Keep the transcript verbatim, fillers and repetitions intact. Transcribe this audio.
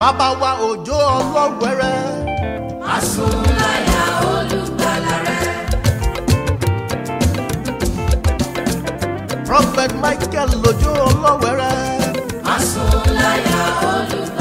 Bàbá wa Òjó Ọlọ́wẹ̀rẹ́. Àsùnláyà Olùgbàlà rẹ̀. Prophet Michael Òjó Ọlọ́wẹ̀rẹ́. Àsùnláyà Olùgbàlà rẹ̀.